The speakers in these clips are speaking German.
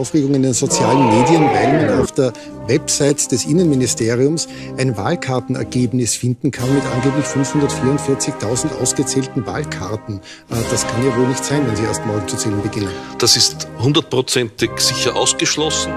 Aufregung in den sozialen Medien, weil man auf der Website des Innenministeriums ein Wahlkartenergebnis finden kann mit angeblich 544.000 ausgezählten Wahlkarten. Das kann ja wohl nicht sein, wenn Sie erst morgen zu zählen beginnen. Das ist 100%ig sicher ausgeschlossen.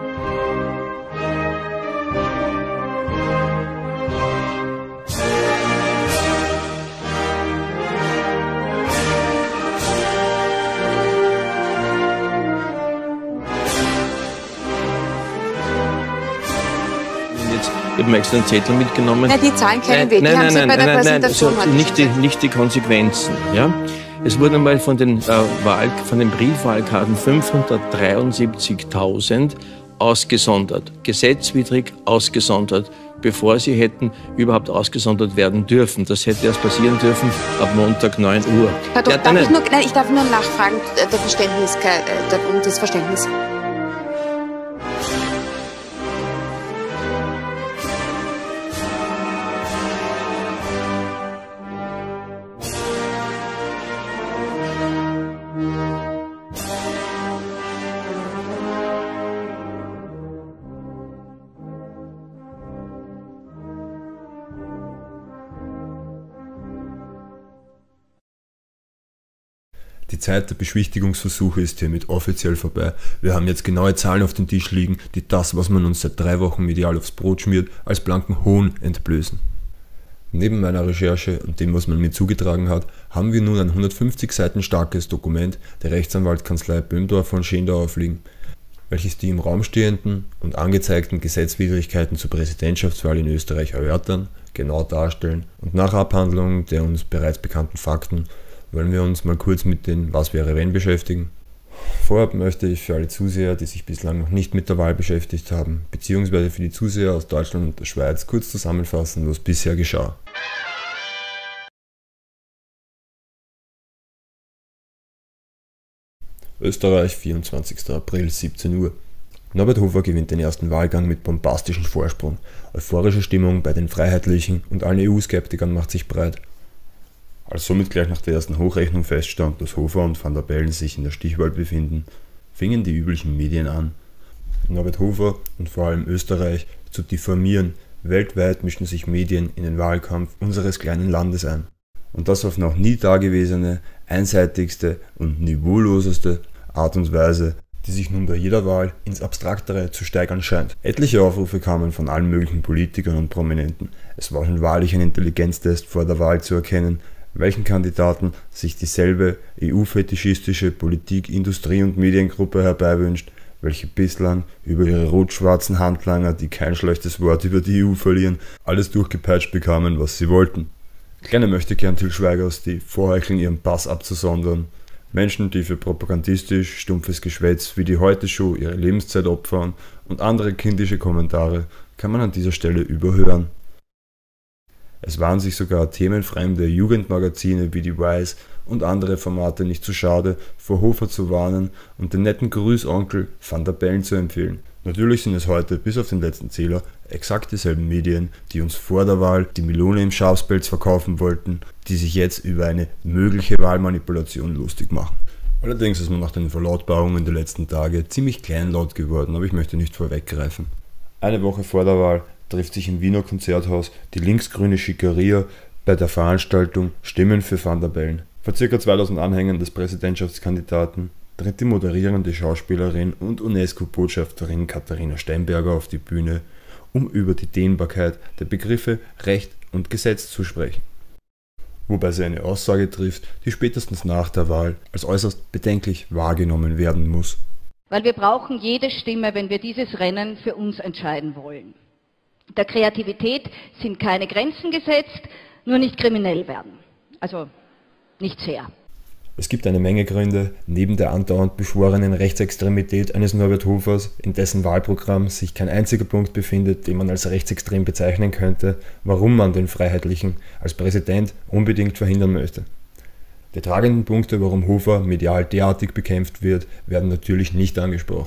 Ich habe mir extra einen Zettel mitgenommen. Nein, die Zahlen kennen wir. Die haben Sie bei der Präsentation heute nicht die Konsequenzen. Ja? Es wurden einmal von den Briefwahlkarten 573.000 ausgesondert, gesetzwidrig ausgesondert, bevor sie hätten überhaupt ausgesondert werden dürfen. Das hätte erst passieren dürfen ab Montag 9 Uhr. Herr Dr. Ich darf nur nachfragen, das Verständnis. Die Zeit der Beschwichtigungsversuche ist hiermit offiziell vorbei. Wir haben jetzt genaue Zahlen auf dem Tisch liegen, die das, was man uns seit 3 Wochen medial aufs Brot schmiert, als blanken Hohn entblößen. Neben meiner Recherche und dem, was man mir zugetragen hat, haben wir nun ein 150 Seiten starkes Dokument der Rechtsanwaltskanzlei Böhmdorf von Schendau aufliegen, welches die im Raum stehenden und angezeigten Gesetzwidrigkeiten zur Präsidentschaftswahl in Österreich erörtern, genau darstellen und nach Abhandlung der uns bereits bekannten Fakten wollen wir uns mal kurz mit den Was wäre wenn beschäftigen. Vorab möchte ich für alle Zuseher, die sich bislang noch nicht mit der Wahl beschäftigt haben, beziehungsweise für die Zuseher aus Deutschland und der Schweiz kurz zusammenfassen, was bisher geschah. Österreich, 24. April, 17 Uhr. Norbert Hofer gewinnt den ersten Wahlgang mit bombastischem Vorsprung. Euphorische Stimmung bei den Freiheitlichen und allen EU-Skeptikern macht sich breit. Als somit gleich nach der ersten Hochrechnung feststand, dass Hofer und Van der Bellen sich in der Stichwahl befinden, fingen die üblichen Medien an, Norbert Hofer und vor allem Österreich zu diffamieren. Weltweit mischen sich Medien in den Wahlkampf unseres kleinen Landes ein. Und das auf noch nie dagewesene, einseitigste und niveauloseste Art und Weise, die sich nun bei jeder Wahl ins Abstraktere zu steigern scheint. Etliche Aufrufe kamen von allen möglichen Politikern und Prominenten. Es war schon wahrlich ein Intelligenztest vor der Wahl zu erkennen, welchen Kandidaten sich dieselbe EU-fetischistische Politik-, Industrie- und Mediengruppe herbeiwünscht, welche bislang über ihre rot-schwarzen Handlanger, die kein schlechtes Wort über die EU verlieren, alles durchgepeitscht bekamen, was sie wollten. Kleine Möchtegern Til Schweigers, die vorheucheln, ihren Pass abzusondern. Menschen, die für propagandistisch stumpfes Geschwätz wie die Heute-Show ihre Lebenszeit opfern und andere kindische Kommentare kann man an dieser Stelle überhören. Es waren sich sogar themenfremde Jugendmagazine wie die Wise und andere Formate nicht zu schade, vor Hofer zu warnen und den netten Grüßonkel Van der Bellen zu empfehlen. Natürlich sind es heute, bis auf den letzten Zähler, exakt dieselben Medien, die uns vor der Wahl die Melone im Schafspelz verkaufen wollten, die sich jetzt über eine mögliche Wahlmanipulation lustig machen. Allerdings ist man nach den Verlautbarungen der letzten Tage ziemlich kleinlaut geworden, aber ich möchte nicht vorweggreifen. Eine Woche vor der Wahl trifft sich im Wiener Konzerthaus die linksgrüne Schickeria bei der Veranstaltung Stimmen für Van der Bellen. Vor ca. 2000 Anhängern des Präsidentschaftskandidaten tritt die moderierende Schauspielerin und UNESCO-Botschafterin Katharina Steinberger auf die Bühne, um über die Dehnbarkeit der Begriffe Recht und Gesetz zu sprechen. Wobei sie eine Aussage trifft, die spätestens nach der Wahl als äußerst bedenklich wahrgenommen werden muss. Weil wir brauchen jede Stimme, wenn wir dieses Rennen für uns entscheiden wollen. Der Kreativität sind keine Grenzen gesetzt, nur nicht kriminell werden. Also nicht sehr. Es gibt eine Menge Gründe, neben der andauernd beschworenen Rechtsextremität eines Norbert Hofers, in dessen Wahlprogramm sich kein einziger Punkt befindet, den man als rechtsextrem bezeichnen könnte, warum man den Freiheitlichen als Präsident unbedingt verhindern möchte. Die tragenden Punkte, warum Hofer medial derartig bekämpft wird, werden natürlich nicht angesprochen.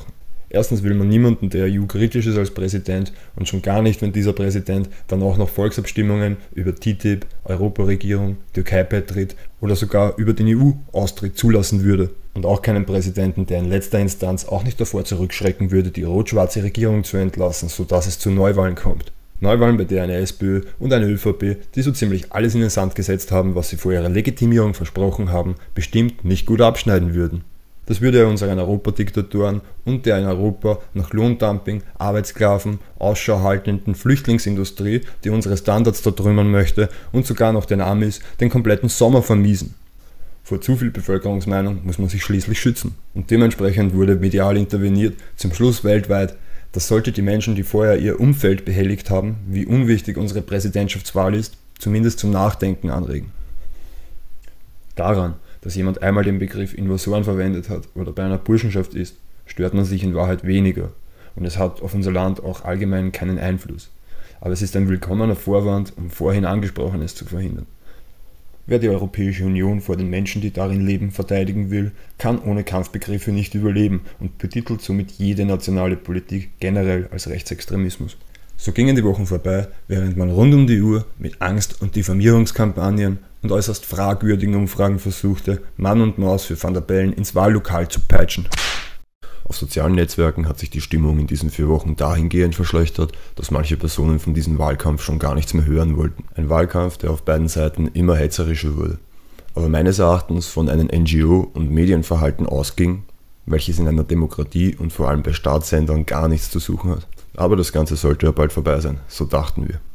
Erstens will man niemanden, der EU-kritisch ist, als Präsident und schon gar nicht, wenn dieser Präsident dann auch noch Volksabstimmungen über TTIP, Europaregierung, Türkei-Beitritt oder sogar über den EU-Austritt zulassen würde. Und auch keinen Präsidenten, der in letzter Instanz auch nicht davor zurückschrecken würde, die rot-schwarze Regierung zu entlassen, sodass es zu Neuwahlen kommt. Neuwahlen, bei der eine SPÖ und eine ÖVP, die so ziemlich alles in den Sand gesetzt haben, was sie vor ihrer Legitimierung versprochen haben, bestimmt nicht gut abschneiden würden. Das würde unseren Europadiktatoren und der in Europa nach Lohndumping, Arbeitssklaven, Ausschau haltenden Flüchtlingsindustrie, die unsere Standards zertrümmern möchte, und sogar noch den Amis den kompletten Sommer vermiesen. Vor zu viel Bevölkerungsmeinung muss man sich schließlich schützen. Und dementsprechend wurde medial interveniert, zum Schluss weltweit. Das sollte die Menschen, die vorher ihr Umfeld behelligt haben, wie unwichtig unsere Präsidentschaftswahl ist, zumindest zum Nachdenken anregen. Daran, dass jemand einmal den Begriff Invasoren verwendet hat oder bei einer Burschenschaft ist, stört man sich in Wahrheit weniger. Und es hat auf unser Land auch allgemein keinen Einfluss. Aber es ist ein willkommener Vorwand, um vorhin Angesprochenes zu verhindern. Wer die Europäische Union vor den Menschen, die darin leben, verteidigen will, kann ohne Kampfbegriffe nicht überleben und betitelt somit jede nationale Politik generell als Rechtsextremismus. So gingen die Wochen vorbei, während man rund um die Uhr mit Angst- und Diffamierungskampagnen und äußerst fragwürdigen Umfragen versuchte, Mann und Maus für Van der Bellen ins Wahllokal zu peitschen. Auf sozialen Netzwerken hat sich die Stimmung in diesen 4 Wochen dahingehend verschlechtert, dass manche Personen von diesem Wahlkampf schon gar nichts mehr hören wollten. Ein Wahlkampf, der auf beiden Seiten immer hetzerischer wurde, aber meines Erachtens von einem NGO- und Medienverhalten ausging, welches in einer Demokratie und vor allem bei Staatssendern gar nichts zu suchen hat. Aber das Ganze sollte ja bald vorbei sein, so dachten wir.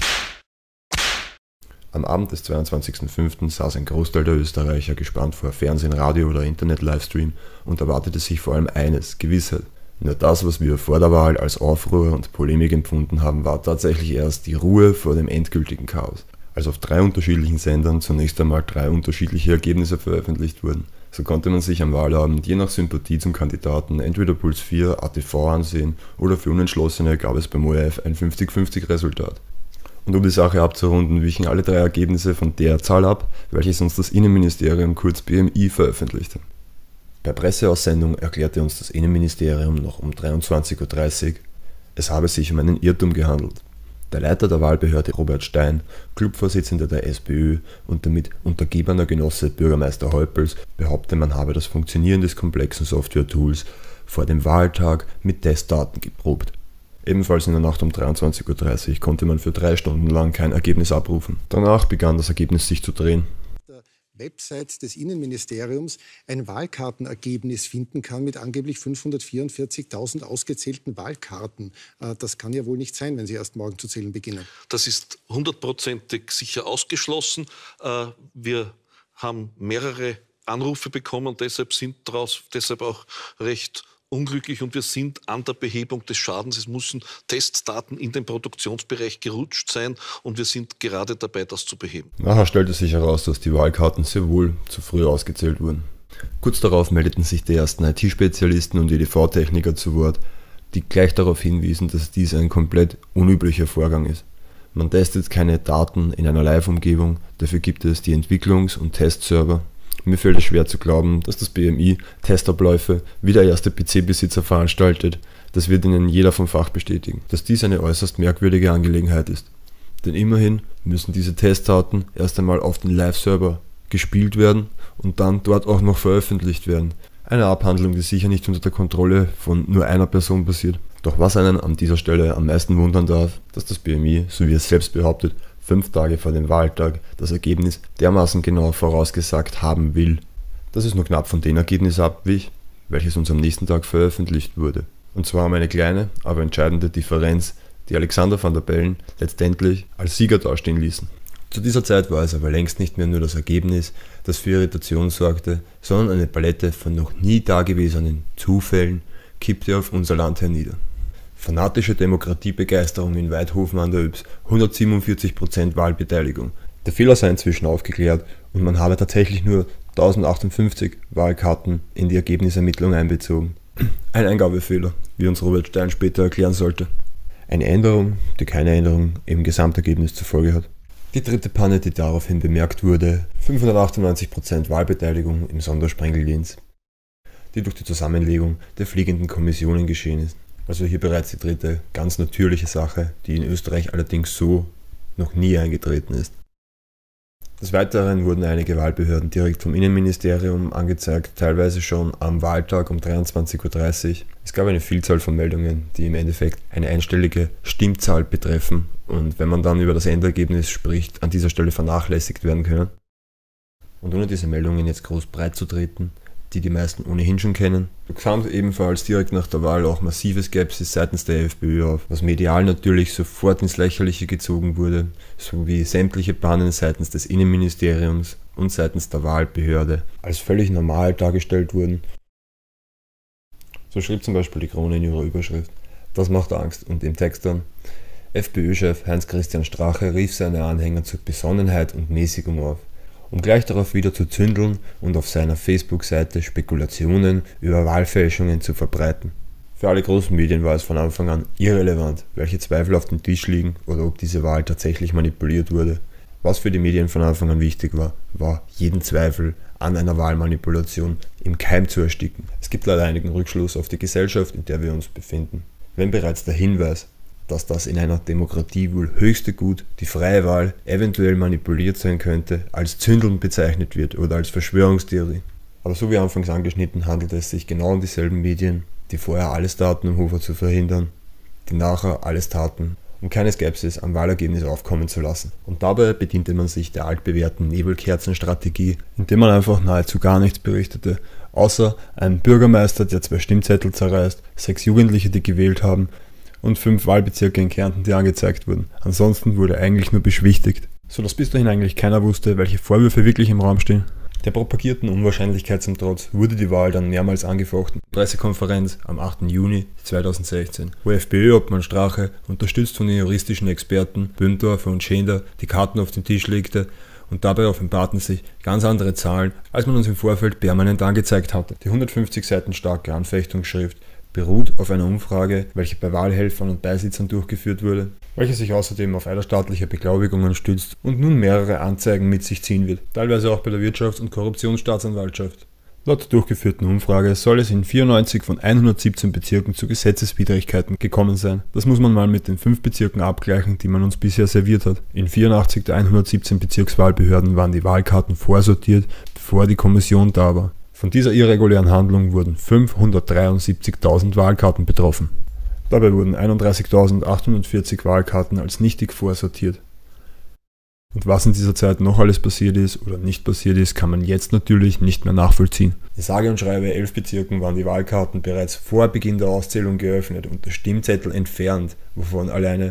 Am Abend des 22.05. saß ein Großteil der Österreicher gespannt vor Fernsehen, Radio oder Internet-Livestream und erwartete sich vor allem eines: Gewissheit. Nur das, was wir vor der Wahl als Aufruhr und Polemik empfunden haben, war tatsächlich erst die Ruhe vor dem endgültigen Chaos. Als auf 3 unterschiedlichen Sendern zunächst einmal 3 unterschiedliche Ergebnisse veröffentlicht wurden, so konnte man sich am Wahlabend je nach Sympathie zum Kandidaten entweder Puls 4, ATV ansehen oder für Unentschlossene gab es beim ORF ein 50-50 Resultat. Und um die Sache abzurunden, wichen alle 3 Ergebnisse von der Zahl ab, welches uns das Innenministerium kurz BMI veröffentlichte. Per Presseaussendung erklärte uns das Innenministerium noch um 23.30 Uhr, es habe sich um einen Irrtum gehandelt. Der Leiter der Wahlbehörde Robert Stein, Clubvorsitzender der SPÖ und damit untergebener Genosse Bürgermeister Heupels, behaupte, man habe das Funktionieren des komplexen Software-Tools vor dem Wahltag mit Testdaten geprobt. Ebenfalls in der Nacht um 23.30 Uhr konnte man für 3 Stunden lang kein Ergebnis abrufen. Danach begann das Ergebnis sich zu drehen. Website des Innenministeriums ein Wahlkartenergebnis finden kann mit angeblich 544.000 ausgezählten Wahlkarten. Das kann ja wohl nicht sein, wenn Sie erst morgen zu zählen beginnen. Das ist 100%ig sicher ausgeschlossen. Wir haben mehrere Anrufe bekommen, deshalb auch recht unglücklich und wir sind an der Behebung des Schadens. Es müssen Testdaten in den Produktionsbereich gerutscht sein und wir sind gerade dabei, das zu beheben. Nachher stellte sich heraus, dass die Wahlkarten sehr wohl zu früh ausgezählt wurden. Kurz darauf meldeten sich die ersten IT-Spezialisten und EDV-Techniker zu Wort, die gleich darauf hinwiesen, dass dies ein komplett unüblicher Vorgang ist. Man testet keine Daten in einer Live-Umgebung, dafür gibt es die Entwicklungs- und Testserver. Mir fällt es schwer zu glauben, dass das BMI Testabläufe wie der erste PC-Besitzer veranstaltet. Das wird Ihnen jeder vom Fach bestätigen, dass dies eine äußerst merkwürdige Angelegenheit ist. Denn immerhin müssen diese Testdaten erst einmal auf den Live-Server gespielt werden und dann dort auch noch veröffentlicht werden. Eine Abhandlung, die sicher nicht unter der Kontrolle von nur einer Person passiert. Doch was einen an dieser Stelle am meisten wundern darf, dass das BMI, so wie es selbst behauptet, 5 Tage vor dem Wahltag das Ergebnis dermaßen genau vorausgesagt haben will, dass es nur knapp von dem Ergebnis abwich, welches uns am nächsten Tag veröffentlicht wurde. Und zwar um eine kleine, aber entscheidende Differenz, die Alexander Van der Bellen letztendlich als Sieger dastehen ließen. Zu dieser Zeit war es aber längst nicht mehr nur das Ergebnis, das für Irritation sorgte, sondern eine Palette von noch nie dagewesenen Zufällen kippte auf unser Land hernieder. Fanatische Demokratiebegeisterung in Weidhofen an der Ybbs, 147% Wahlbeteiligung. Der Fehler sei inzwischen aufgeklärt und man habe tatsächlich nur 1058 Wahlkarten in die Ergebnisermittlung einbezogen. Ein Eingabefehler, wie uns Robert Stein später erklären sollte. Eine Änderung, die keine Änderung im Gesamtergebnis zur Folge hat. Die dritte Panne, die daraufhin bemerkt wurde, 598% Wahlbeteiligung im Sondersprengel Linz. die durch die Zusammenlegung der fliegenden Kommissionen geschehen ist. Also hier bereits die dritte, ganz natürliche Sache, die in Österreich allerdings so noch nie eingetreten ist. Des Weiteren wurden einige Wahlbehörden direkt vom Innenministerium angezeigt, teilweise schon am Wahltag um 23:30 Uhr. Es gab eine Vielzahl von Meldungen, die im Endeffekt eine einstellige Stimmzahl betreffen und wenn man dann über das Endergebnis spricht, an dieser Stelle vernachlässigt werden können. Und ohne diese Meldungen jetzt groß breit zu treten, die meisten ohnehin schon kennen, kam ebenfalls direkt nach der Wahl auch massive Skepsis seitens der FPÖ auf, was medial natürlich sofort ins Lächerliche gezogen wurde, sowie sämtliche Pannen seitens des Innenministeriums und seitens der Wahlbehörde als völlig normal dargestellt wurden. So schrieb zum Beispiel die Krone in ihrer Überschrift: Das macht Angst, und im Text dann: FPÖ-Chef Heinz-Christian Strache rief seine Anhänger zur Besonnenheit und Mäßigung auf, um gleich darauf wieder zu zündeln und auf seiner Facebook-Seite Spekulationen über Wahlfälschungen zu verbreiten. Für alle großen Medien war es von Anfang an irrelevant, welche Zweifel auf dem Tisch liegen oder ob diese Wahl tatsächlich manipuliert wurde. Was für die Medien von Anfang an wichtig war, war jeden Zweifel an einer Wahlmanipulation im Keim zu ersticken. Es gibt leider einigen Rückschluss auf die Gesellschaft, in der wir uns befinden. Wenn bereits der Hinweis, dass das in einer Demokratie wohl höchste Gut, die freie Wahl, eventuell manipuliert sein könnte, als Zündeln bezeichnet wird oder als Verschwörungstheorie. Aber so wie anfangs angeschnitten, handelt es sich genau um dieselben Medien, die vorher alles taten, um Hofer zu verhindern, die nachher alles taten, um keine Skepsis am Wahlergebnis aufkommen zu lassen. Und dabei bediente man sich der altbewährten Nebelkerzenstrategie, indem man einfach nahezu gar nichts berichtete, außer einen Bürgermeister, der 2 Stimmzettel zerreißt, 6 Jugendliche, die gewählt haben, und 5 Wahlbezirke in Kärnten, die angezeigt wurden. Ansonsten wurde eigentlich nur beschwichtigt, sodass bis dahin eigentlich keiner wusste, welche Vorwürfe wirklich im Raum stehen. Der propagierten Unwahrscheinlichkeit zum Trotz wurde die Wahl dann mehrmals angefochten. Pressekonferenz am 8. Juni 2016, wo FPÖ-Obmann Strache, unterstützt von den juristischen Experten Böhmdorfer und Schender, die Karten auf den Tisch legte, und dabei offenbarten sich ganz andere Zahlen, als man uns im Vorfeld permanent angezeigt hatte. Die 150 Seiten starke Anfechtungsschrift beruht auf einer Umfrage, welche bei Wahlhelfern und Beisitzern durchgeführt wurde, welche sich außerdem auf eidesstaatliche Beglaubigungen stützt und nun mehrere Anzeigen mit sich ziehen wird, teilweise auch bei der Wirtschafts- und Korruptionsstaatsanwaltschaft. Laut der durchgeführten Umfrage soll es in 94 von 117 Bezirken zu Gesetzeswidrigkeiten gekommen sein. Das muss man mal mit den 5 Bezirken abgleichen, die man uns bisher serviert hat. In 84 der 117 Bezirkswahlbehörden waren die Wahlkarten vorsortiert, bevor die Kommission da war. Von dieser irregulären Handlung wurden 573.000 Wahlkarten betroffen. Dabei wurden 31.840 Wahlkarten als nichtig vorsortiert. Und was in dieser Zeit noch alles passiert ist oder nicht passiert ist, kann man jetzt natürlich nicht mehr nachvollziehen. In sage und schreibe 11 Bezirken waren die Wahlkarten bereits vor Beginn der Auszählung geöffnet und der Stimmzettel entfernt, wovon alleine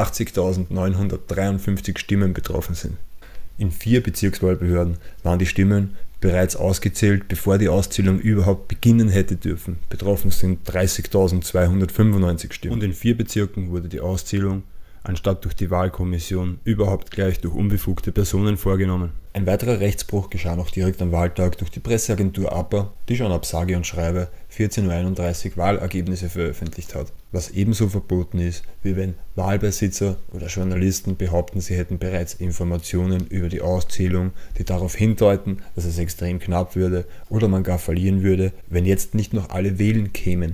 80.953 Stimmen betroffen sind. In 4 Bezirkswahlbehörden waren die Stimmen bereits ausgezählt, bevor die Auszählung überhaupt beginnen hätte dürfen. Betroffen sind 30.295 Stimmen. Und in 4 Bezirken wurde die Auszählung anstatt durch die Wahlkommission überhaupt gleich durch unbefugte Personen vorgenommen. Ein weiterer Rechtsbruch geschah noch direkt am Wahltag durch die Presseagentur APA, die schon ab sage und schreibe 14:31 Uhr Wahlergebnisse veröffentlicht hat, was ebenso verboten ist, wie wenn Wahlbesitzer oder Journalisten behaupten, sie hätten bereits Informationen über die Auszählung, die darauf hindeuten, dass es extrem knapp würde oder man gar verlieren würde, wenn jetzt nicht noch alle wählen kämen.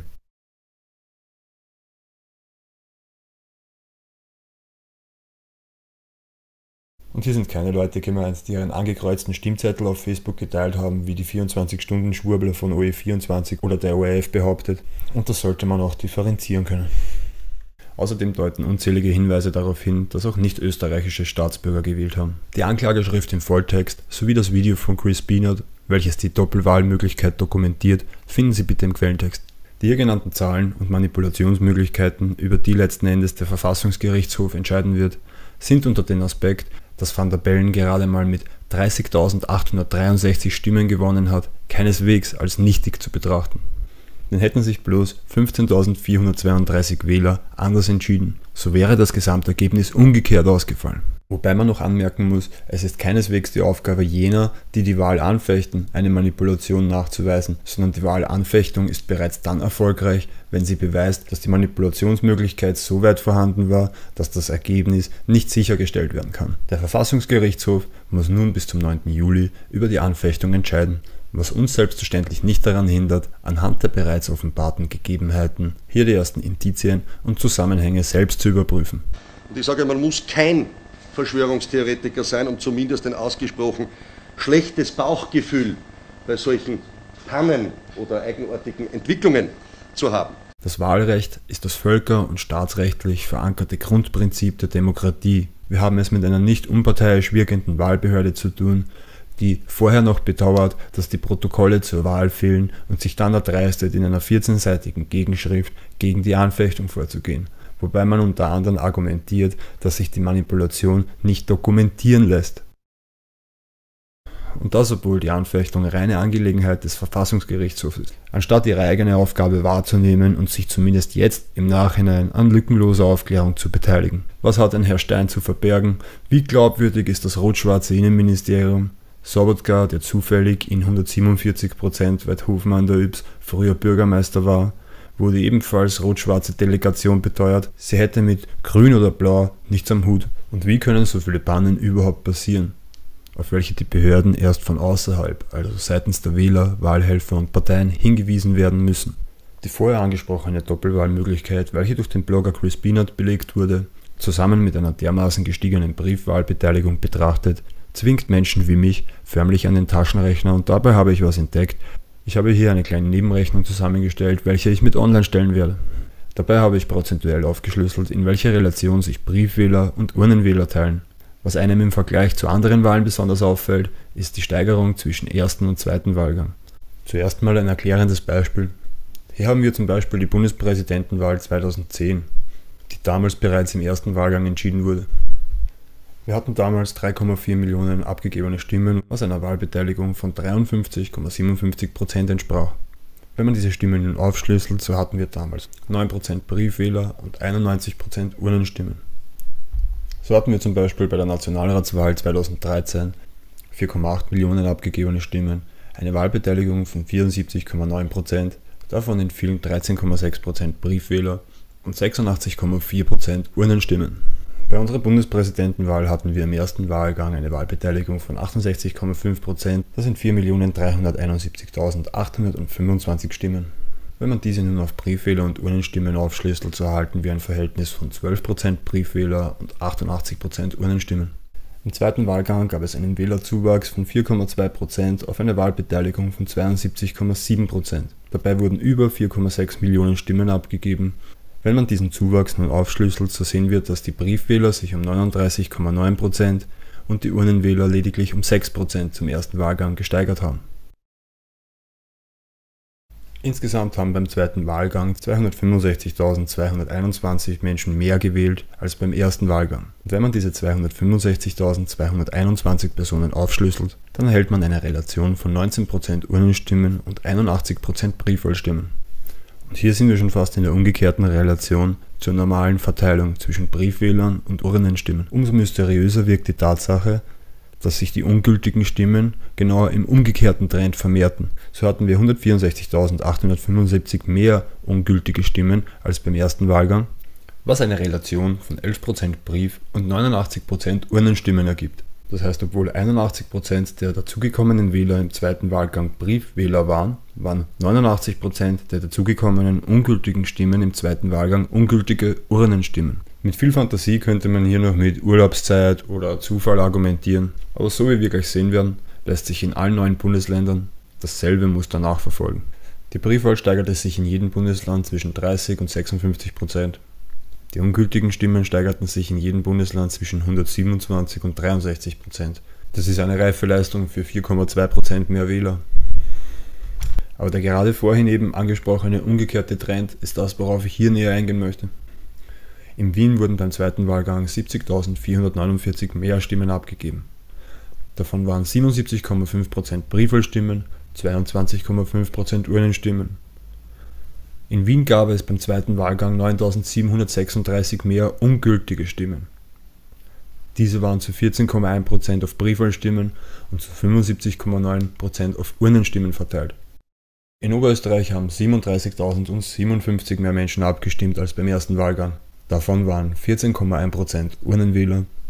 Und hier sind keine Leute gemeint, die ihren angekreuzten Stimmzettel auf Facebook geteilt haben, wie die 24-Stunden-Schwurbler von OE24 oder der ORF behauptet. Und das sollte man auch differenzieren können. Außerdem deuten unzählige Hinweise darauf hin, dass auch nicht österreichische Staatsbürger gewählt haben. Die Anklageschrift im Volltext sowie das Video von Chris Beanert, welches die Doppelwahlmöglichkeit dokumentiert, finden Sie bitte im Quellentext. Die hier genannten Zahlen und Manipulationsmöglichkeiten, über die letzten Endes der Verfassungsgerichtshof entscheiden wird, sind unter dem Aspekt, dass Van der Bellen gerade mal mit 30.863 Stimmen gewonnen hat, keineswegs als nichtig zu betrachten. Denn hätten sich bloß 15.432 Wähler anders entschieden, so wäre das Gesamtergebnis umgekehrt ausgefallen. Wobei man noch anmerken muss, es ist keineswegs die Aufgabe jener, die die Wahl anfechten, eine Manipulation nachzuweisen, sondern die Wahlanfechtung ist bereits dann erfolgreich, wenn sie beweist, dass die Manipulationsmöglichkeit so weit vorhanden war, dass das Ergebnis nicht sichergestellt werden kann. Der Verfassungsgerichtshof muss nun bis zum 9. Juli über die Anfechtung entscheiden, was uns selbstverständlich nicht daran hindert, anhand der bereits offenbarten Gegebenheiten hier die ersten Indizien und Zusammenhänge selbst zu überprüfen. Und ich sage, man muss kein Verschwörungstheoretiker sein, um zumindest ein ausgesprochen schlechtes Bauchgefühl bei solchen Pannen oder eigenartigen Entwicklungen zu haben. Das Wahlrecht ist das völker- und staatsrechtlich verankerte Grundprinzip der Demokratie. Wir haben es mit einer nicht unparteiisch wirkenden Wahlbehörde zu tun, die vorher noch bedauert, dass die Protokolle zur Wahl fehlen und sich dann erdreistet, in einer 14-seitigen Gegenschrift gegen die Anfechtung vorzugehen. Wobei man unter anderem argumentiert, dass sich die Manipulation nicht dokumentieren lässt. Und das, obwohl die Anfechtung reine Angelegenheit des Verfassungsgerichtshofs ist. Anstatt ihre eigene Aufgabe wahrzunehmen und sich zumindest jetzt im Nachhinein an lückenloser Aufklärung zu beteiligen. Was hat ein Herr Stein zu verbergen? Wie glaubwürdig ist das rot-schwarze Innenministerium? Sobotka, der zufällig in 147%, weil Hofmann der Ybbs früher Bürgermeister war, wurde ebenfalls rot-schwarze Delegation beteuert, sie hätte mit Grün oder Blau nichts am Hut. Und wie können so viele Pannen überhaupt passieren, auf welche die Behörden erst von außerhalb, also seitens der Wähler, Wahlhelfer und Parteien, hingewiesen werden müssen? Die vorher angesprochene Doppelwahlmöglichkeit, welche durch den Blogger Chris Bienert belegt wurde, zusammen mit einer dermaßen gestiegenen Briefwahlbeteiligung betrachtet, zwingt Menschen wie mich förmlich an den Taschenrechner, und dabei habe ich was entdeckt. Ich habe hier eine kleine Nebenrechnung zusammengestellt, welche ich mit online stellen werde. Dabei habe ich prozentuell aufgeschlüsselt, in welcher Relation sich Briefwähler und Urnenwähler teilen. Was einem im Vergleich zu anderen Wahlen besonders auffällt, ist die Steigerung zwischen ersten und zweiten Wahlgang. Zuerst mal ein erklärendes Beispiel. Hier haben wir zum Beispiel die Bundespräsidentenwahl 2010, die damals bereits im ersten Wahlgang entschieden wurde. Wir hatten damals 3,4 Millionen abgegebene Stimmen, was einer Wahlbeteiligung von 53,57% entsprach. Wenn man diese Stimmen nun aufschlüsselt, so hatten wir damals 9% Briefwähler und 91% Urnenstimmen. So hatten wir zum Beispiel bei der Nationalratswahl 2013 4,8 Millionen abgegebene Stimmen, eine Wahlbeteiligung von 74,9%, davon in vielen 13,6% Briefwähler und 86,4% Urnenstimmen. Bei unserer Bundespräsidentenwahl hatten wir im ersten Wahlgang eine Wahlbeteiligung von 68,5%, das sind 4.371.825 Stimmen. Wenn man diese nun auf Briefwähler und Urnenstimmen aufschlüsselt, so erhalten wir ein Verhältnis von 12% Briefwähler und 88% Urnenstimmen. Im zweiten Wahlgang gab es einen Wählerzuwachs von 4,2% auf eine Wahlbeteiligung von 72,7%. Dabei wurden über 4,6 Millionen Stimmen abgegeben. Wenn man diesen Zuwachs nun aufschlüsselt, so sehen wir, dass die Briefwähler sich um 39,9% und die Urnenwähler lediglich um 6% zum ersten Wahlgang gesteigert haben. Insgesamt haben beim zweiten Wahlgang 265.221 Menschen mehr gewählt als beim ersten Wahlgang. Und wenn man diese 265.221 Personen aufschlüsselt, dann erhält man eine Relation von 19% Urnenstimmen und 81% Briefwahlstimmen. Und hier sind wir schon fast in der umgekehrten Relation zur normalen Verteilung zwischen Briefwählern und Urnenstimmen. Umso mysteriöser wirkt die Tatsache, dass sich die ungültigen Stimmen genau im umgekehrten Trend vermehrten. So hatten wir 164.875 mehr ungültige Stimmen als beim ersten Wahlgang, was eine Relation von 11% Brief- und 89% Urnenstimmen ergibt. Das heißt, obwohl 81% der dazugekommenen Wähler im zweiten Wahlgang Briefwähler waren 89% der dazugekommenen ungültigen Stimmen im zweiten Wahlgang ungültige Urnenstimmen. Mit viel Fantasie könnte man hier noch mit Urlaubszeit oder Zufall argumentieren, aber so wie wir gleich sehen werden, lässt sich in allen 9 Bundesländern dasselbe Muster nachverfolgen. Die Briefwahl steigerte sich in jedem Bundesland zwischen 30 und 56%. Die ungültigen Stimmen steigerten sich in jedem Bundesland zwischen 127 und 63%. Das ist eine reife Leistung für 4,2% mehr Wähler. Aber der gerade vorhin eben angesprochene umgekehrte Trend ist das, worauf ich hier näher eingehen möchte. In Wien wurden beim zweiten Wahlgang 70.449 mehr Stimmen abgegeben. Davon waren 77,5% Briefwahlstimmen, 22,5% Urnenstimmen. In Wien gab es beim zweiten Wahlgang 9.736 mehr ungültige Stimmen. Diese waren zu 14,1% auf Briefwahlstimmen und zu 75,9% auf Urnenstimmen verteilt. In Oberösterreich haben 37.057 mehr Menschen abgestimmt als beim ersten Wahlgang. Davon waren 14,1% Urnenwähler,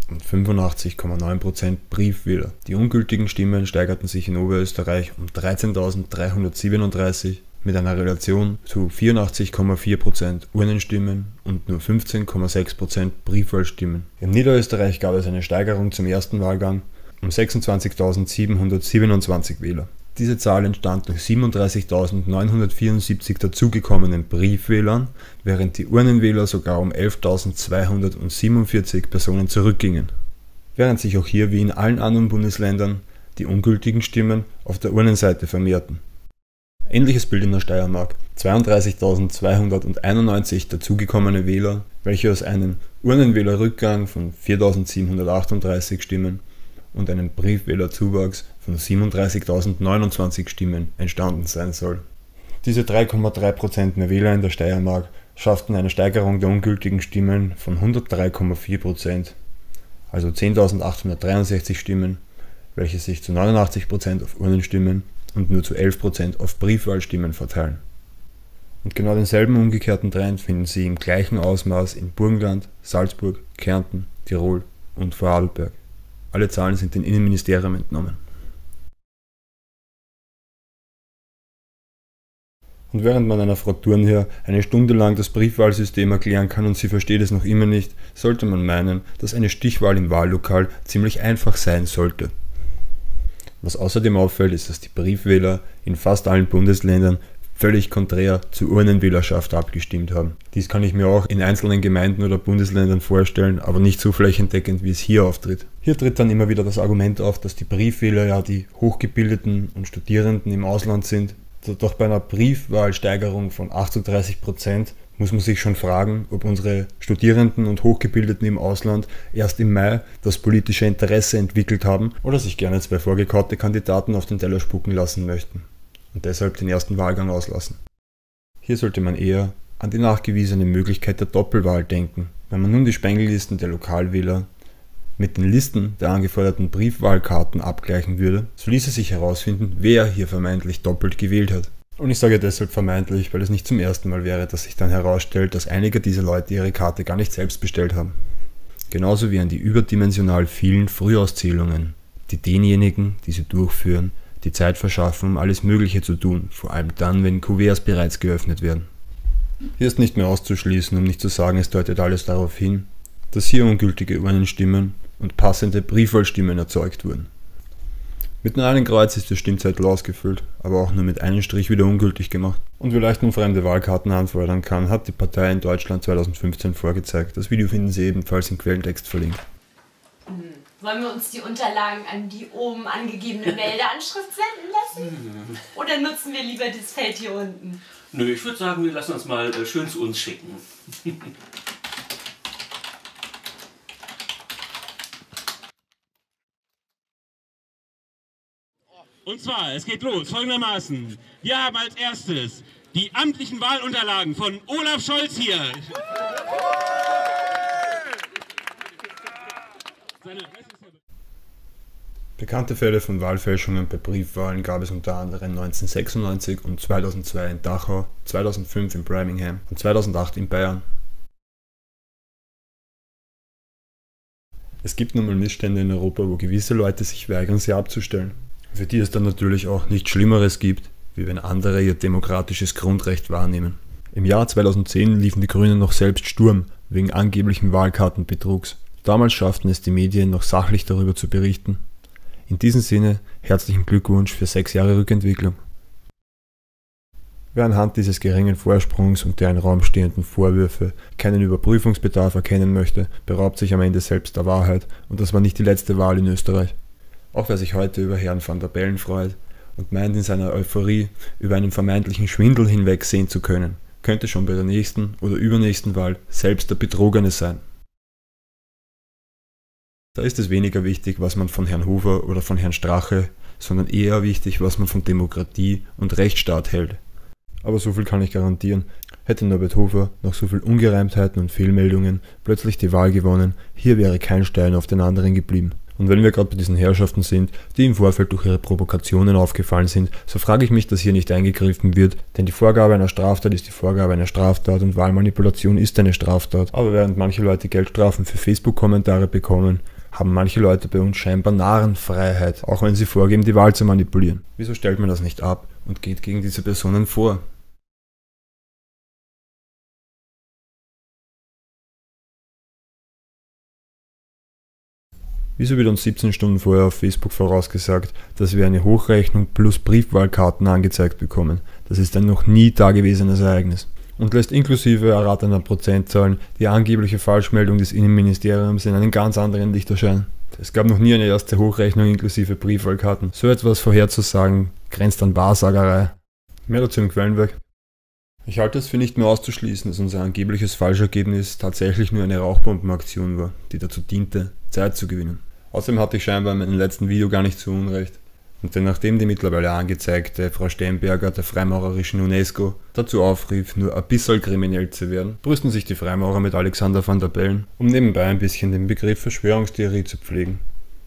und 85,9% Briefwähler. Die ungültigen Stimmen steigerten sich in Oberösterreich um 13.337 mit einer Relation zu 84,4% Urnenstimmen und nur 15,6% Briefwahlstimmen. In Niederösterreich gab es eine Steigerung zum ersten Wahlgang um 26.727 Wähler. Diese Zahl entstand durch 37.974 dazugekommenen Briefwählern, während die Urnenwähler sogar um 11.247 Personen zurückgingen. Während sich auch hier wie in allen anderen Bundesländern die ungültigen Stimmen auf der Urnenseite vermehrten. Ähnliches Bild in der Steiermark. 32.291 dazugekommene Wähler, welche aus einem Urnenwählerrückgang von 4.738 Stimmen und einem Briefwählerzuwachs von 37.029 Stimmen entstanden sein soll. Diese 3,3% mehr Wähler in der Steiermark schafften eine Steigerung der ungültigen Stimmen von 103,4%, also 10.863 Stimmen, welche sich zu 89% auf Urnenstimmen und nur zu 11% auf Briefwahlstimmen verteilen. Und genau denselben umgekehrten Trend finden Sie im gleichen Ausmaß in Burgenland, Salzburg, Kärnten, Tirol und Vorarlberg. Alle Zahlen sind dem Innenministerium entnommen. Und während man einer Frau Thurnherr eine Stunde lang das Briefwahlsystem erklären kann und sie versteht es noch immer nicht, sollte man meinen, dass eine Stichwahl im Wahllokal ziemlich einfach sein sollte. Was außerdem auffällt, ist, dass die Briefwähler in fast allen Bundesländern völlig konträr zur Urnenwählerschaft abgestimmt haben. Dies kann ich mir auch in einzelnen Gemeinden oder Bundesländern vorstellen, aber nicht so flächendeckend, wie es hier auftritt. Hier tritt dann immer wieder das Argument auf, dass die Briefwähler ja die Hochgebildeten und Studierenden im Ausland sind. Doch bei einer Briefwahlsteigerung von 38% muss man sich schon fragen, ob unsere Studierenden und Hochgebildeten im Ausland erst im Mai das politische Interesse entwickelt haben oder sich gerne zwei vorgekaute Kandidaten auf den Teller spucken lassen möchten und deshalb den ersten Wahlgang auslassen. Hier sollte man eher an die nachgewiesene Möglichkeit der Doppelwahl denken. Wenn man nun die Spengellisten der Lokalwähler mit den Listen der angeforderten Briefwahlkarten abgleichen würde, so ließe sich herausfinden, wer hier vermeintlich doppelt gewählt hat. Und ich sage deshalb vermeintlich, weil es nicht zum ersten Mal wäre, dass sich dann herausstellt, dass einige dieser Leute ihre Karte gar nicht selbst bestellt haben. Genauso wie an die überdimensional vielen Frühauszählungen, die denjenigen, die sie durchführen, die Zeit verschaffen, um alles Mögliche zu tun, vor allem dann, wenn Kuverts bereits geöffnet werden. Hier ist nicht mehr auszuschließen, um nicht zu sagen, es deutet alles darauf hin, dass hier ungültige Urnenstimmen und passende Briefwahlstimmen erzeugt wurden. Mit nur einem Kreuz ist der Stimmzettel ausgefüllt, aber auch nur mit einem Strich wieder ungültig gemacht. Und wie leicht man fremde Wahlkarten anfordern kann, hat die Partei in Deutschland 2015 vorgezeigt. Das Video finden Sie ebenfalls im Quellentext verlinkt. Wollen wir uns die Unterlagen an die oben angegebene Meldeanschrift senden lassen? Oder nutzen wir lieber das Feld hier unten? Nö, ich würde sagen, wir lassen uns mal schön zu uns schicken. Und zwar, es geht los folgendermaßen. Wir haben als erstes die amtlichen Wahlunterlagen von Olaf Scholz hier. Bekannte Fälle von Wahlfälschungen bei Briefwahlen gab es unter anderem 1996 und 2002 in Dachau, 2005 in Birmingham und 2008 in Bayern. Es gibt nun mal Missstände in Europa, wo gewisse Leute sich weigern, sie abzustellen. Für die es dann natürlich auch nichts Schlimmeres gibt, wie wenn andere ihr demokratisches Grundrecht wahrnehmen. Im Jahr 2010 liefen die Grünen noch selbst Sturm wegen angeblichen Wahlkartenbetrugs. Damals schafften es die Medien noch sachlich darüber zu berichten. In diesem Sinne herzlichen Glückwunsch für 6 Jahre Rückentwicklung. Wer anhand dieses geringen Vorsprungs und der im Raum stehenden Vorwürfe keinen Überprüfungsbedarf erkennen möchte, beraubt sich am Ende selbst der Wahrheit, und das war nicht die letzte Wahl in Österreich. Auch wer sich heute über Herrn van der Bellen freut und meint, in seiner Euphorie über einen vermeintlichen Schwindel hinwegsehen zu können, könnte schon bei der nächsten oder übernächsten Wahl selbst der Betrogene sein. Da ist es weniger wichtig, was man von Herrn Hofer oder von Herrn Strache, sondern eher wichtig, was man von Demokratie und Rechtsstaat hält. Aber so viel kann ich garantieren, hätte Norbert Hofer nach so viel Ungereimtheiten und Fehlmeldungen plötzlich die Wahl gewonnen, hier wäre kein Stein auf den anderen geblieben. Und wenn wir gerade bei diesen Herrschaften sind, die im Vorfeld durch ihre Provokationen aufgefallen sind, so frage ich mich, dass hier nicht eingegriffen wird, denn die Vorgabe einer Straftat ist die Vorgabe einer Straftat und Wahlmanipulation ist eine Straftat. Aber während manche Leute Geldstrafen für Facebook-Kommentare bekommen, haben manche Leute bei uns scheinbar Narrenfreiheit, auch wenn sie vorgeben, die Wahl zu manipulieren. Wieso stellt man das nicht ab und geht gegen diese Personen vor? Wieso wird uns 17 Stunden vorher auf Facebook vorausgesagt, dass wir eine Hochrechnung plus Briefwahlkarten angezeigt bekommen? Das ist ein noch nie dagewesenes Ereignis. Und lässt inklusive erratener Prozentzahlen die angebliche Falschmeldung des Innenministeriums in einem ganz anderen Licht erscheinen. Es gab noch nie eine erste Hochrechnung inklusive Briefwahlkarten. So etwas vorherzusagen grenzt an Wahrsagerei. Mehr dazu im Quellenwerk. Ich halte es für nicht mehr auszuschließen, dass unser angebliches Falschergebnis tatsächlich nur eine Rauchbombenaktion war, die dazu diente, Zeit zu gewinnen. Außerdem hatte ich scheinbar in meinem letzten Video gar nicht so unrecht. Und denn nachdem die mittlerweile angezeigte Frau Stemberger der freimaurerischen UNESCO dazu aufrief, nur ein bisschen kriminell zu werden, brüsten sich die Freimaurer mit Alexander Van der Bellen, um nebenbei ein bisschen den Begriff Verschwörungstheorie zu pflegen.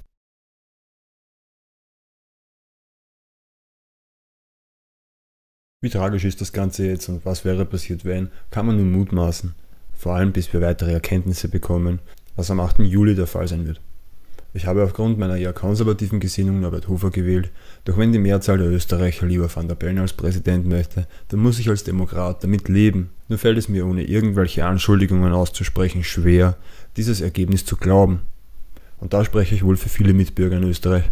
Wie tragisch ist das Ganze jetzt und was wäre passiert wenn, kann man nun mutmaßen, vor allem bis wir weitere Erkenntnisse bekommen, was am 8. Juli der Fall sein wird. Ich habe aufgrund meiner eher konservativen Gesinnung Norbert Hofer gewählt, doch wenn die Mehrzahl der Österreicher lieber Van der Bellen als Präsident möchte, dann muss ich als Demokrat damit leben. Nur fällt es mir ohne irgendwelche Anschuldigungen auszusprechen schwer, dieses Ergebnis zu glauben. Und da spreche ich wohl für viele Mitbürger in Österreich.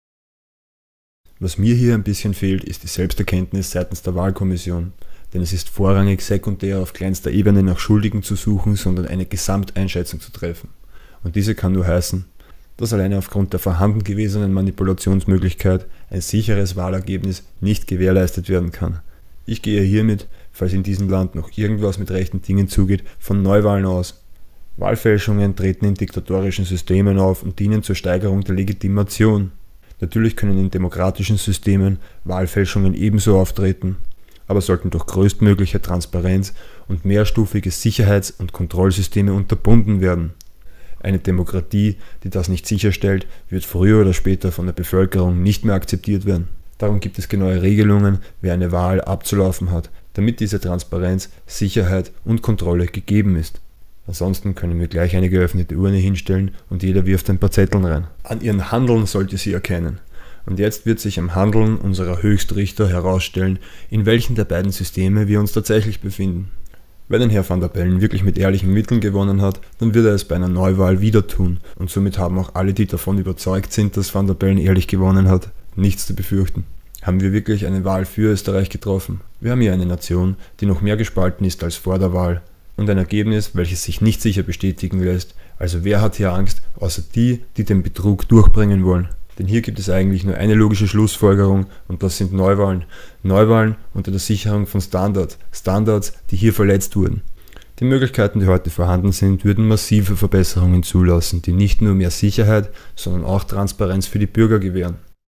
Was mir hier ein bisschen fehlt, ist die Selbsterkenntnis seitens der Wahlkommission, denn es ist vorrangig sekundär auf kleinster Ebene nach Schuldigen zu suchen, sondern eine Gesamteinschätzung zu treffen. Und diese kann nur heißen, dass alleine aufgrund der vorhanden gewesenen Manipulationsmöglichkeit ein sicheres Wahlergebnis nicht gewährleistet werden kann. Ich gehe hiermit, falls in diesem Land noch irgendwas mit rechten Dingen zugeht, von Neuwahlen aus. Wahlfälschungen treten in diktatorischen Systemen auf und dienen zur Steigerung der Legitimation. Natürlich können in demokratischen Systemen Wahlfälschungen ebenso auftreten, aber sollten durch größtmögliche Transparenz und mehrstufige Sicherheits- und Kontrollsysteme unterbunden werden. Eine Demokratie, die das nicht sicherstellt, wird früher oder später von der Bevölkerung nicht mehr akzeptiert werden. Darum gibt es genaue Regelungen, wer eine Wahl abzulaufen hat, damit diese Transparenz, Sicherheit und Kontrolle gegeben ist. Ansonsten können wir gleich eine geöffnete Urne hinstellen und jeder wirft ein paar Zetteln rein. An ihren Handeln sollte sie erkennen. Und jetzt wird sich am Handeln unserer Höchstrichter herausstellen, in welchen der beiden Systeme wir uns tatsächlich befinden. Wenn ein Herr Van der Bellen wirklich mit ehrlichen Mitteln gewonnen hat, dann wird er es bei einer Neuwahl wieder tun und somit haben auch alle, die davon überzeugt sind, dass Van der Bellen ehrlich gewonnen hat, nichts zu befürchten. Haben wir wirklich eine Wahl für Österreich getroffen? Wir haben hier eine Nation, die noch mehr gespalten ist als vor der Wahl und ein Ergebnis, welches sich nicht sicher bestätigen lässt. Also wer hat hier Angst, außer die, die den Betrug durchbringen wollen? Denn hier gibt es eigentlich nur eine logische Schlussfolgerung und das sind Neuwahlen. Neuwahlen unter der Sicherung von Standards. Standards, die hier verletzt wurden. Die Möglichkeiten, die heute vorhanden sind, würden massive Verbesserungen zulassen, die nicht nur mehr Sicherheit, sondern auch Transparenz für die Bürger gewähren.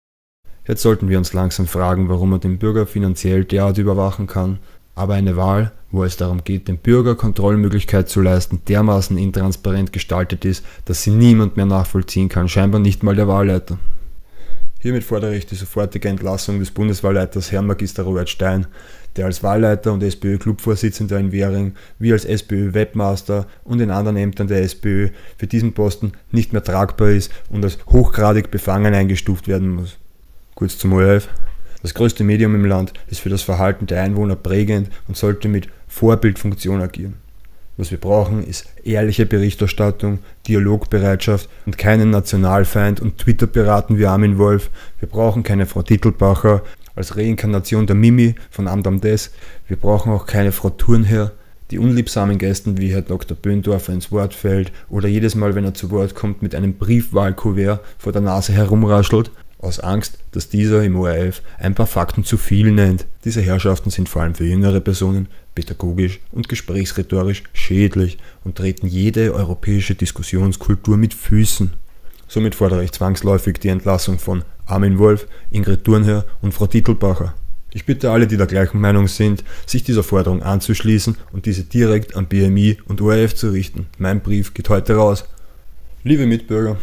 Jetzt sollten wir uns langsam fragen, warum man den Bürger finanziell derart überwachen kann, aber eine Wahl, wo es darum geht, dem Bürger Kontrollmöglichkeit zu leisten, dermaßen intransparent gestaltet ist, dass sie niemand mehr nachvollziehen kann, scheinbar nicht mal der Wahlleiter. Hiermit fordere ich die sofortige Entlassung des Bundeswahlleiters Herrn Magister Robert Stein, der als Wahlleiter und SPÖ-Clubvorsitzender in Währing, wie als SPÖ-Webmaster und in anderen Ämtern der SPÖ für diesen Posten nicht mehr tragbar ist und als hochgradig befangen eingestuft werden muss. Kurz zum ORF. Das größte Medium im Land ist für das Verhalten der Einwohner prägend und sollte mit Vorbildfunktion agieren. Was wir brauchen, ist ehrliche Berichterstattung, Dialogbereitschaft und keinen Nationalfeind und Twitter-Piraten wie Armin Wolf. Wir brauchen keine Frau Titelbacher als Reinkarnation der Mimi von Amdam Des. Wir brauchen auch keine Frau Thurnherr, die unliebsamen Gästen wie Herr Dr. Böndorfer ins Wort fällt oder jedes Mal, wenn er zu Wort kommt, mit einem Briefwahlkuvert vor der Nase herumraschelt, aus Angst, dass dieser im ORF ein paar Fakten zu viel nennt. Diese Herrschaften sind vor allem für jüngere Personen pädagogisch und gesprächsrhetorisch schädlich und treten jede europäische Diskussionskultur mit Füßen. Somit fordere ich zwangsläufig die Entlassung von Armin Wolf, Ingrid Thurnherr und Frau Titelbacher. Ich bitte alle, die der gleichen Meinung sind, sich dieser Forderung anzuschließen und diese direkt an BMI und ORF zu richten. Mein Brief geht heute raus. Liebe Mitbürger,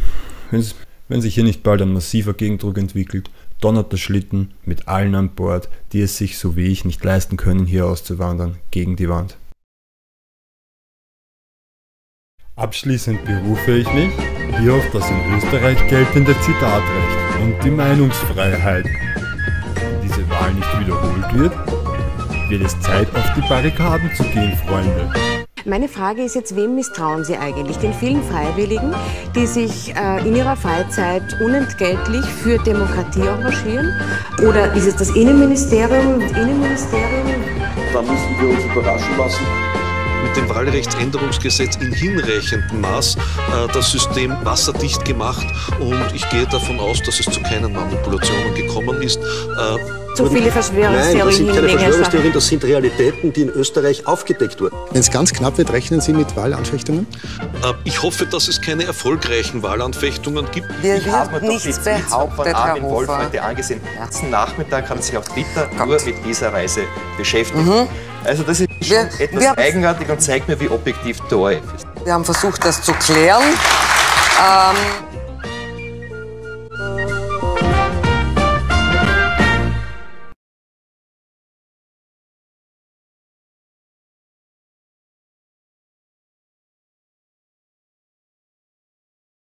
wenn sich hier nicht bald ein massiver Gegendruck entwickelt, donnert der Schlitten mit allen an Bord, die es sich so wie ich nicht leisten können, hier auszuwandern, gegen die Wand. Abschließend berufe ich mich hier auf das in Österreich geltende Zitatrecht und die Meinungsfreiheit. Wenn diese Wahl nicht wiederholt wird es Zeit, auf die Barrikaden zu gehen, Freunde. Meine Frage ist jetzt, wem misstrauen Sie eigentlich? Den vielen Freiwilligen, die sich in ihrer Freizeit unentgeltlich für Demokratie engagieren? Oder ist es das Innenministerium? Da müssen wir uns überraschen lassen. Mit dem Wahlrechtsänderungsgesetz in hinreichendem Maß das System wasserdicht gemacht und ich gehe davon aus, dass es zu keinen Manipulationen gekommen ist. So viele Verschwörungstheorien. Nein, das sind keine Verschwörungstheorien, das sind Realitäten, die in Österreich aufgedeckt wurden. Wenn es ganz knapp wird, rechnen Sie mit Wahlanfechtungen? Ich hoffe, dass es keine erfolgreichen Wahlanfechtungen gibt. Ich habe mir doch die Tweets von Armin Wolf heute angesehen. Letzten Nachmittag haben Sie sich auf Twitter nur mit dieser Reise beschäftigt. Also das ist schon etwas eigenartig und zeigt mir, wie objektiv der ORF ist. Wir haben versucht, das zu klären.